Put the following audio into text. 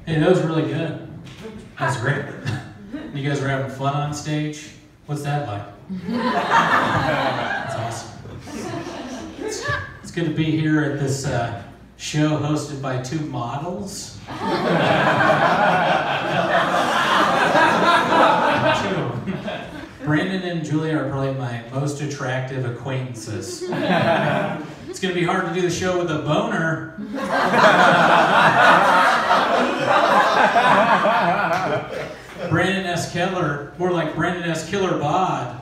Hey, that was really good. That's great. You guys were having fun on stage? What's that like? That's awesome. It's good to be here at this show hosted by two models. Brandon and Julia are probably my most attractive acquaintances. It's going to be hard to do the show with a boner. Brandon S. Keller, more like Brandon S. Killer Bod.